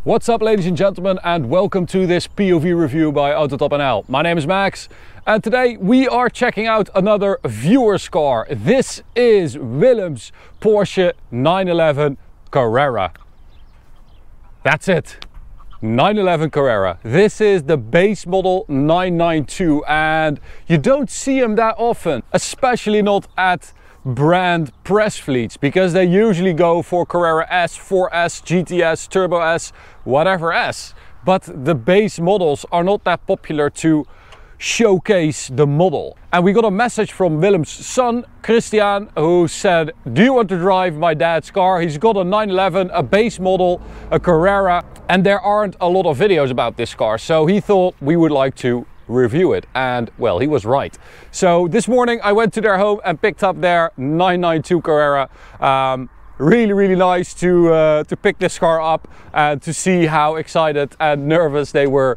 What's up, ladies and gentlemen, and welcome to this POV review by Autotop NL. My name is Max, and today we are checking out another viewer's car. This is Willem's Porsche 911 Carrera. That's it, 911 Carrera. This is the base model 992, and you don't see them that often, especially not at brand press fleets, because they usually go for Carrera S, 4S, GTS, Turbo S, whatever S. But the base models are not that popular to showcase the model. And we got a message from Willem's son, Christian, who said, do you want to drive my dad's car? He's got a 911, a base model, a Carrera, and there aren't a lot of videos about this car. So he thought we would like to review it, and well, he was right. So this morning I went to their home and picked up their 992 Carrera. Really nice to pick this car up and to see how excited and nervous they were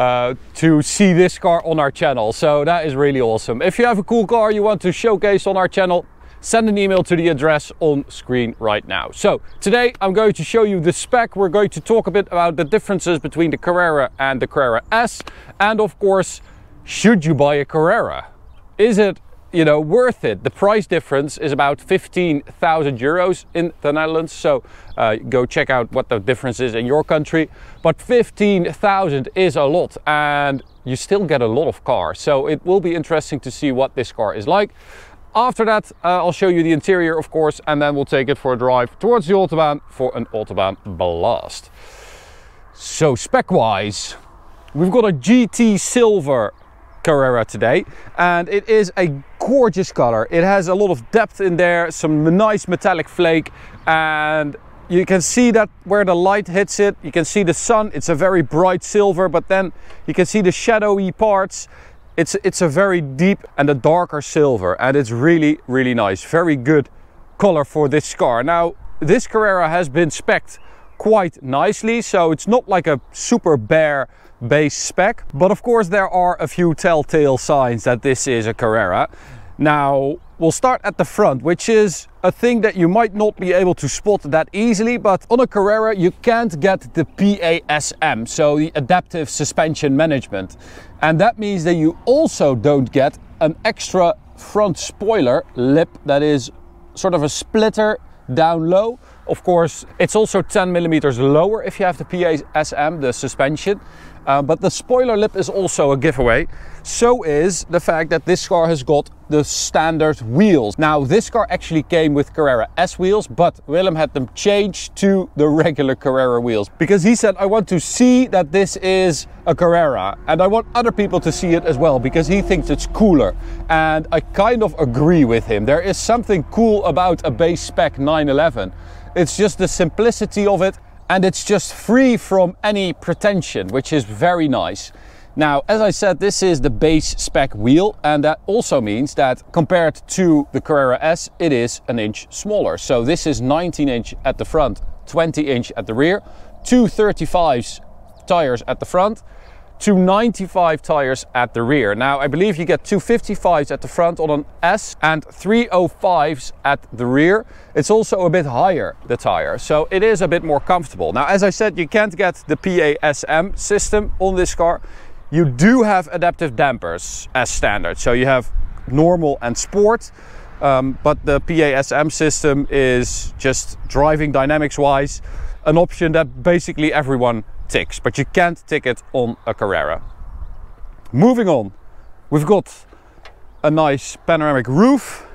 to see this car on our channel. So that is really awesome. If you have a cool car you want to showcase on our channel, send an email to the address on screen right now. So today I'm going to show you the spec. We're going to talk a bit about the differences between the Carrera and the Carrera S, and of course, should you buy a Carrera? Is it, worth it? The price difference is about 15,000 euros in the Netherlands, so go check out what the difference is in your country. But 15,000 is a lot, and you still get a lot of cars, so it will be interesting to see what this car is like. After that, I'll show you the interior, of course, and then we'll take it for a drive towards the Autobahn for an Autobahn blast. So spec-wise, we've got a GT Silver Carrera today, and it is a gorgeous color. It has a lot of depth in there, some nice metallic flake, and you can see that where the light hits it, you can see the sun. It's a very bright silver, but then you can see the shadowy parts. It's a very deep and a darker silver, and it's really nice. Very good color for this car. Now, this Carrera has been spec'd quite nicely, so it's not like a super bare base spec, but of course there are a few telltale signs that this is a Carrera. Now, we'll start at the front, which is a thing that you might not be able to spot that easily, but on a Carrera you can't get the PASM, so the Adaptive Suspension Management. And that means that you also don't get an extra front spoiler lip that is sort of a splitter down low. Of course, it's also 10 millimeters lower if you have the PASM, the suspension. But the spoiler lip is also a giveaway. So is the fact that this car has got the standard wheels. Now, this car actually came with Carrera S wheels, but Willem had them changed to the regular Carrera wheels, because he said, I want to see that this is a Carrera, and I want other people to see it as well, because he thinks it's cooler. And I kind of agree with him. There is something cool about a base spec 911. It's just the simplicity of it, and it's just free from any pretension, which is very nice. Now, as I said, this is the base spec wheel, and that also means that compared to the Carrera S, it is an inch smaller. So this is 19 inch at the front, 20 inch at the rear, two 35s tires at the front, two 95 tires at the rear. Now, I believe you get two 55s at the front on an S and 305s at the rear. It's also a bit higher, the tire, so it is a bit more comfortable. Now, as I said, you can't get the PASM system on this car. You do have adaptive dampers as standard, so you have normal and sport, but the PASM system is just driving dynamics wise an option that basically everyone ticks, but you can't tick it on a Carrera. Moving on, we've got a nice panoramic roof.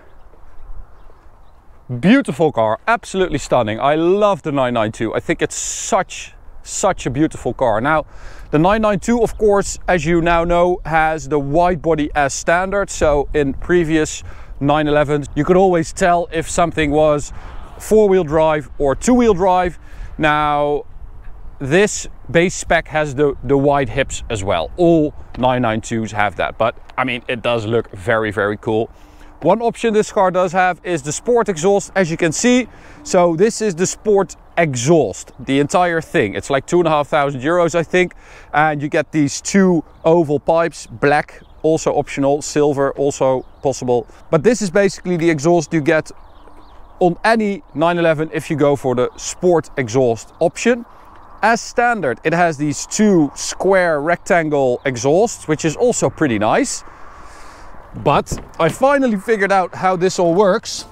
Beautiful car, absolutely stunning. I love the 992. I think it's such a beautiful car. Now, the 992, of course, as you now know, has the wide body as standard. So in previous 911s, you could always tell if something was four-wheel drive or two-wheel drive. Now, this base spec has the wide hips as well. All 992s have that, but I mean, it does look very cool. One option this car does have is the sport exhaust, as you can see. So this is the sport exhaust, the entire thing. It's like 2,500 euros, I think. And you get these two oval pipes, black, also optional, silver also possible. But this is basically the exhaust you get on any 911 if you go for the sport exhaust option. As standard, it has these two square rectangle exhausts, which is also pretty nice. But I finally figured out how this all works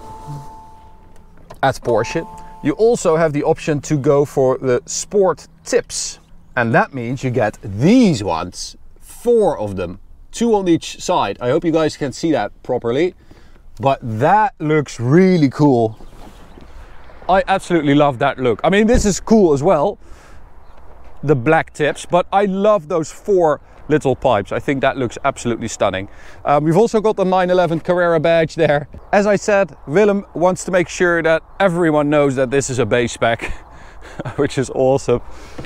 at Porsche. You also have the option to go for the sport tips. And that means you get these ones, 4 of them, 2 on each side. I hope you guys can see that properly. But that looks really cool. I absolutely love that look. I mean, this is cool as well, the black tips, but I love those 4 little pipes. I think that looks absolutely stunning. We've also got the 911 Carrera badge there. As I said, Willem wants to make sure that everyone knows that this is a base spec, which is awesome.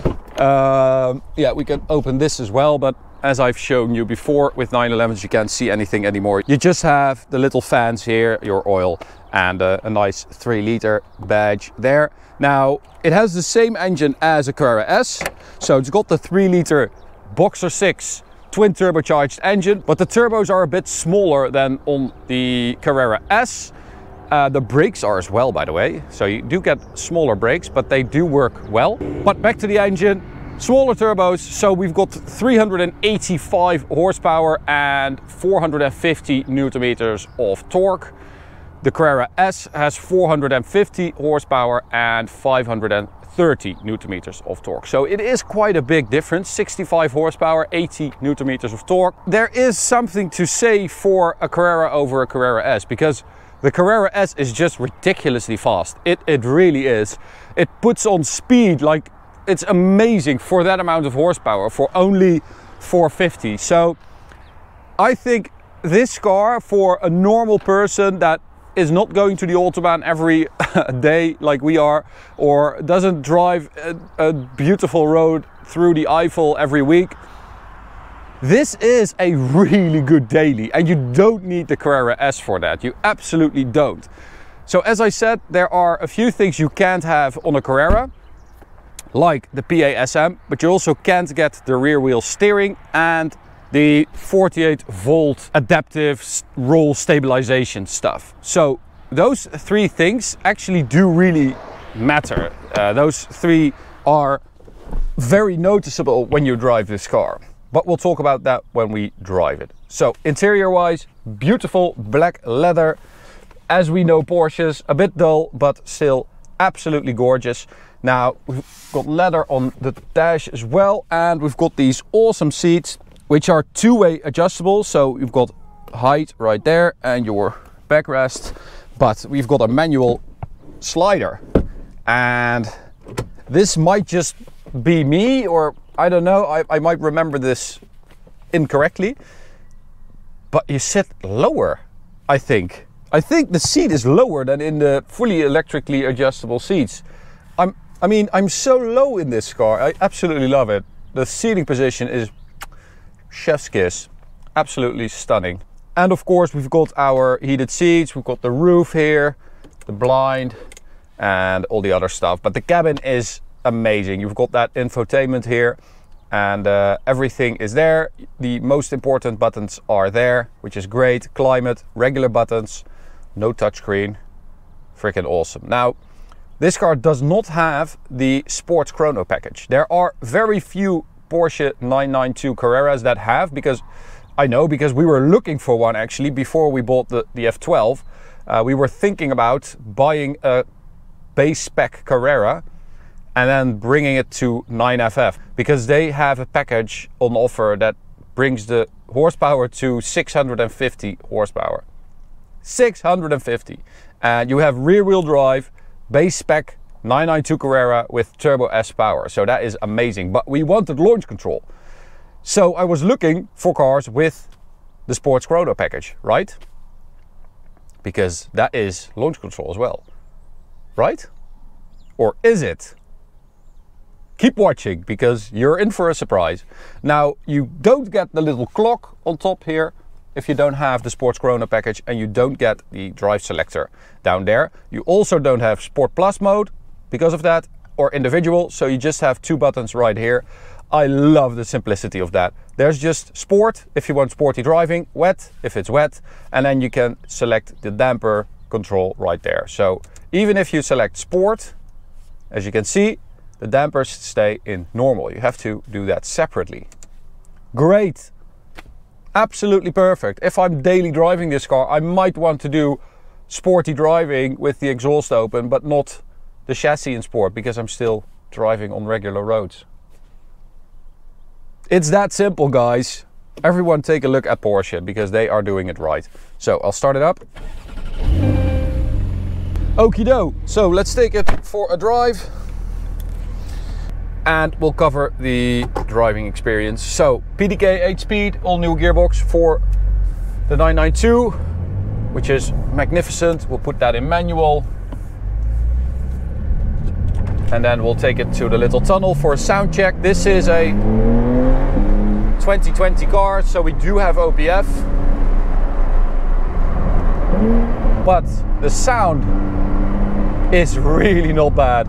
Yeah, we can open this as well, but as I've shown you before, with 911s you can't see anything anymore. You just have the little fans here, your oil, and a nice 3-liter badge there. Now, it has the same engine as a Carrera S, so it's got the 3-liter Boxer 6 twin turbocharged engine, but the turbos are a bit smaller than on the Carrera S. The brakes are as well, by the way, so you do get smaller brakes, but they do work well. But back to the engine, smaller turbos, so we've got 385 horsepower and 450 newton meters of torque. The Carrera S has 450 horsepower and 530 newton meters of torque. So it is quite a big difference, 65 horsepower, 80 newton meters of torque. There is something to say for a Carrera over a Carrera S, because the Carrera S is just ridiculously fast. It really is. It puts on speed like it's amazing for that amount of horsepower for only 450. So I think this car, for a normal person that is not going to the Autobahn every day like we are, or doesn't drive a beautiful road through the Eifel every week, this is a really good daily, and you don't need the Carrera S for that. You absolutely don't. So as I said, there are a few things you can't have on a Carrera, like the PASM, but you also can't get the rear wheel steering and the 48 volt adaptive roll stabilization stuff. So those 3 things actually do really matter. Those 3 are very noticeable when you drive this car, but we'll talk about that when we drive it. So interior wise, beautiful black leather. As we know, Porsches, a bit dull, but still absolutely gorgeous. Now we've got leather on the dash as well, and we've got these awesome seats, which are 2-way adjustable. So you've got height right there and your backrest, but we've got a manual slider. And this might just be me, or I don't know, I might remember this incorrectly, but you sit lower, I think. I think the seat is lower than in the fully electrically adjustable seats. I mean, I'm so low in this car. I absolutely love it. The seating position is chef's kiss. Absolutely stunning. And of course, we've got our heated seats. We've got the roof here, the blind, and all the other stuff. But the cabin is amazing. You've got that infotainment here, and everything is there. The most important buttons are there, which is great. Climate, regular buttons, no touchscreen. Freaking awesome. Now, this car does not have the Sports Chrono package. There are very few Porsche 992 Carreras that have, because I know, because we were looking for one actually before we bought the F12. We were thinking about buying a base spec Carrera and then bringing it to 9FF, because they have a package on offer that brings the horsepower to 650 horsepower. 650. And you have rear wheel drive, base spec 992 Carrera with Turbo S power. So that is amazing. But we wanted launch control. So I was looking for cars with the Sports Chrono package, right? Because that is launch control as well, right? Or is it? Keep watching, because you're in for a surprise. Now, you don't get the little clock on top here if you don't have the Sports Chrono package, and you don't get the drive selector down there. You also don't have Sport Plus mode because of that, or individual, so you just have 2 buttons right here. I love the simplicity of that. There's just sport if you want sporty driving, wet if it's wet, and then you can select the damper control right there. So even if you select sport, as you can see, the dampers stay in normal. You have to do that separately. Great. Absolutely perfect. If I'm daily driving this car, I might want to do sporty driving with the exhaust open, but not the chassis in sport, because I'm still driving on regular roads. It's that simple, guys. Everyone take a look at Porsche, because they are doing it right. So I'll start it up. Okie doke. So let's take it for a drive. And we'll cover the driving experience. So PDK 8-speed, all new gearbox for the 992, which is magnificent. We'll put that in manual. And then we'll take it to the little tunnel for a sound check. This is a 2020 car, so we do have OPF. But the sound is really not bad.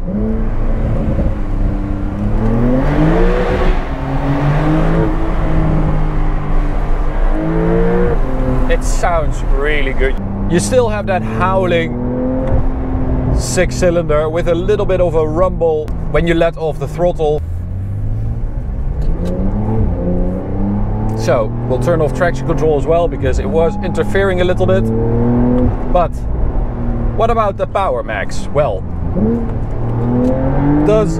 It sounds really good. You still have that howling 6-cylinder with a little bit of a rumble when you let off the throttle. So we'll turn off traction control as well, because it was interfering a little bit. But what about the power, Max? Well, does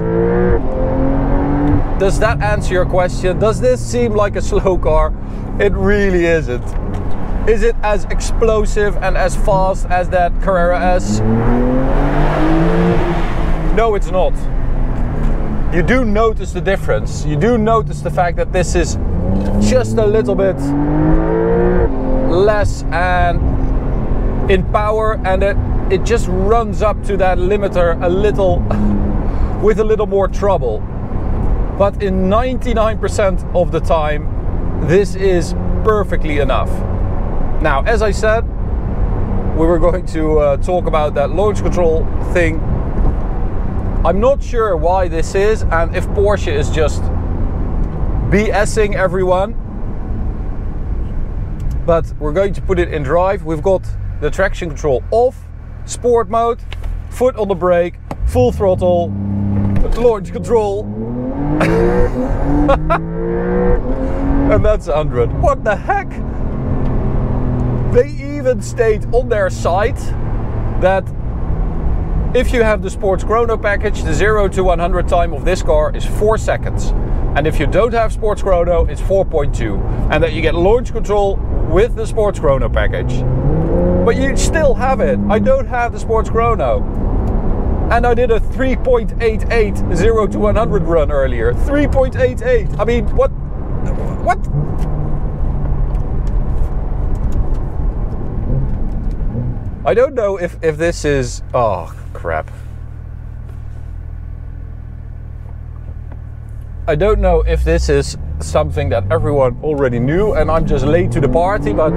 that answer your question? Does this seem like a slow car? It really isn't. Is it as explosive and as fast as that Carrera S? No, it's not. You do notice the difference. You do notice the fact that this is just a little bit less and in power, and it just runs up to that limiter a little with a little more trouble. But in 99% of the time, this is perfectly enough. Now, as I said, we were going to talk about that launch control thing. I'm not sure why this is, and if Porsche is just BSing everyone. But we're going to put it in drive. We've got the traction control off, sport mode, foot on the brake, full throttle, launch control. And that's 100. What the heck? They even state on their site that if you have the Sports Chrono package, the 0 to 100 time of this car is 4 seconds. And if you don't have Sports Chrono, it's 4.2. And that you get launch control with the Sports Chrono package. But you still have it. I don't have the Sports Chrono. And I did a 3.88 0 to 100 run earlier. 3.88. I mean, what? I don't know if this is... Oh, crap. I don't know if this is something that everyone already knew and I'm just late to the party, but...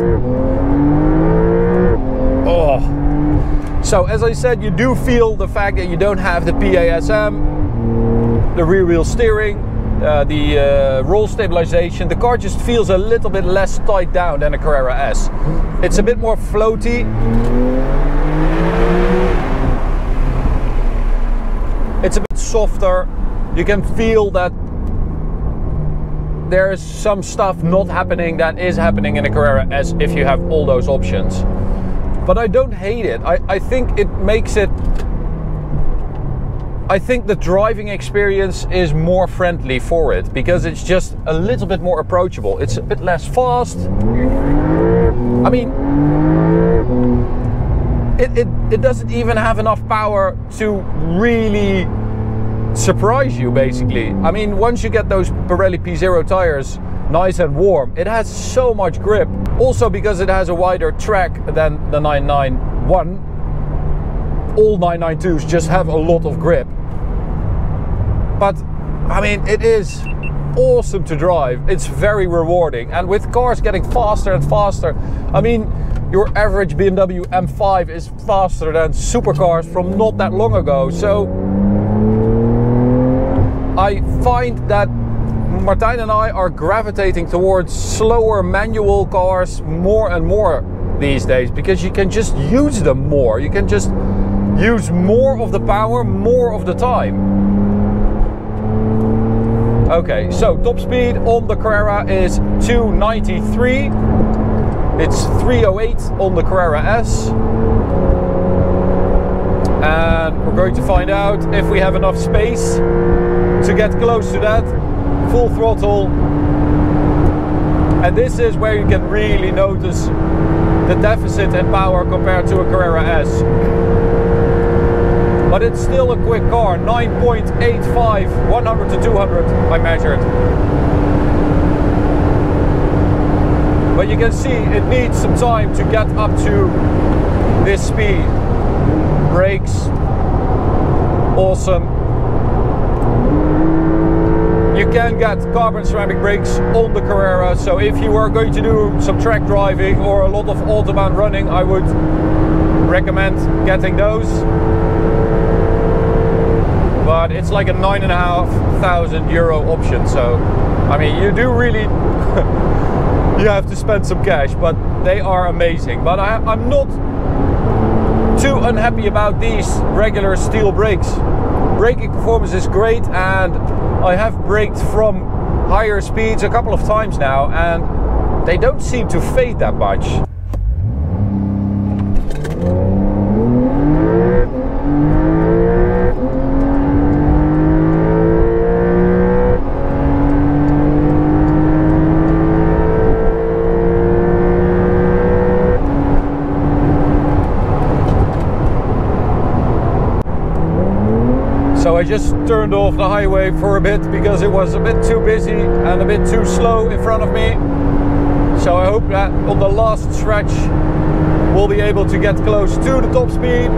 Oh. So, as I said, you do feel the fact that you don't have the PASM, the rear wheel steering, the roll stabilization. The car just feels a little bit less tied down than a Carrera S. It's a bit more floaty. It's a bit softer. You can feel that there's some stuff not happening that is happening in a Carrera S if you have all those options. But I don't hate it. I think it makes it... I think the driving experience is more friendly for it, because it's just a little bit more approachable. It's a bit less fast. I mean, it doesn't even have enough power to really surprise you, basically. I mean, once you get those Pirelli P0 tires nice and warm, it has so much grip. Also because it has a wider track than the 991. All 992s just have a lot of grip. But, I mean, it is awesome to drive. It's very rewarding. And with cars getting faster and faster, I mean, your average BMW M5 is faster than supercars from not that long ago. So, I find that Martijn and I are gravitating towards slower manual cars more and more these days, because you can just use them more. You can just use more of the power more of the time. Okay, so top speed on the Carrera is 293. It's 308 on the Carrera S. And we're going to find out if we have enough space to get close to that. Full throttle. And this is where you can really notice the deficit in power compared to a Carrera S. But it's still a quick car, 9.85, 100 to 200 I measured. But you can see it needs some time to get up to this speed. Brakes, awesome. You can get carbon ceramic brakes on the Carrera, so if you are going to do some track driving or a lot of Autobahn running, I would recommend getting those. But it's like a €9,500 option, so I mean, you do really you have to spend some cash, but they are amazing. But I'm not too unhappy about these regular steel brakes. Braking performance is great, and I have braked from higher speeds a couple of times now, and they don't seem to fade that much. So I just turned off the highway for a bit because it was a bit too busy and a bit too slow in front of me. So I hope that on the last stretch we'll be able to get close to the top speed.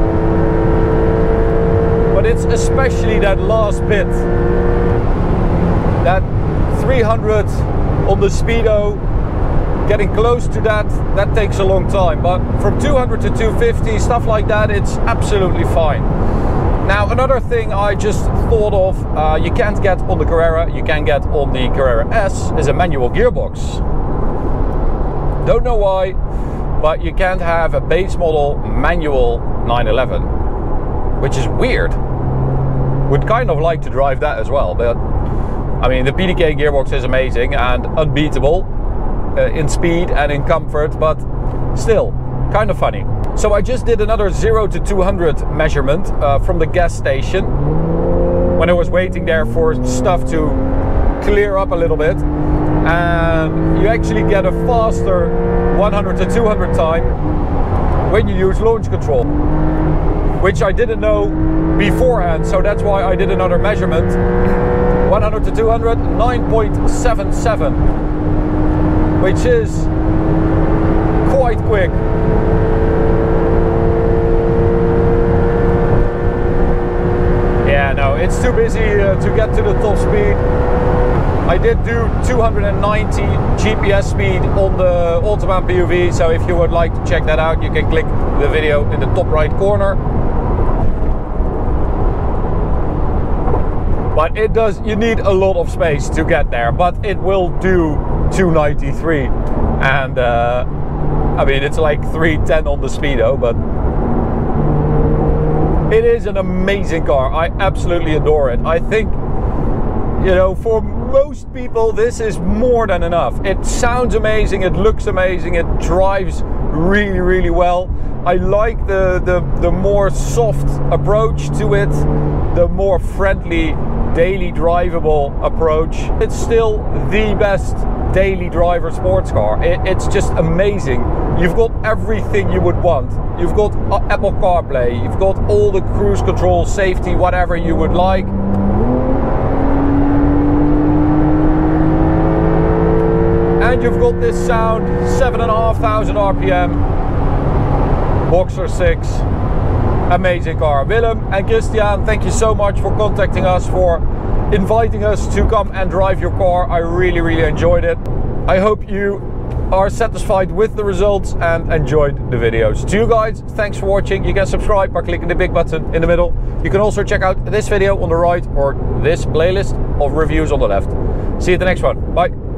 But it's especially that last bit, that 300 on the speedo, getting close to that takes a long time. But from 200 to 250, stuff like that, it's absolutely fine. Now, another thing I just thought of, you can't get on the Carrera, you can get on the Carrera S, is a manual gearbox. Don't know why, but you can't have a base model manual 911, which is weird. Would kind of like to drive that as well, but I mean, the PDK gearbox is amazing and unbeatable in speed and in comfort, but still, kind of funny. So I just did another 0 to 200 measurement from the gas station when I was waiting there for stuff to clear up a little bit, and you actually get a faster 100 to 200 time when you use launch control, which I didn't know beforehand, so that's why I did another measurement. 100 to 200, 9.77, which is quite quick. Yeah, no, it's too busy to get to the top speed. I did do 290 GPS speed on the Autobahn POV, so if you would like to check that out, you can click the video in the top right corner. But it does, you need a lot of space to get there, but it will do 293. And I mean, it's like 310 on the speedo, but it is an amazing car. I absolutely adore it. I think, you know, for most people this is more than enough. It sounds amazing, it looks amazing, it drives really, really well. I like the more soft approach to it, the more friendly, daily drivable approach. It's still the best daily driver sports car. It's just amazing. You've got everything you would want. You've got Apple CarPlay, you've got all the cruise control, safety, whatever you would like. And you've got this sound, 7,500 RPM, Boxer 6, amazing car. Willem and Christian, thank you so much for contacting us, for inviting us to come and drive your car. I really, really enjoyed it. I hope you are satisfied with the results and enjoyed the videos. To you guys, thanks for watching. You can subscribe by clicking the big button in the middle. You can also check out this video on the right or this playlist of reviews on the left. See you at the next one. Bye.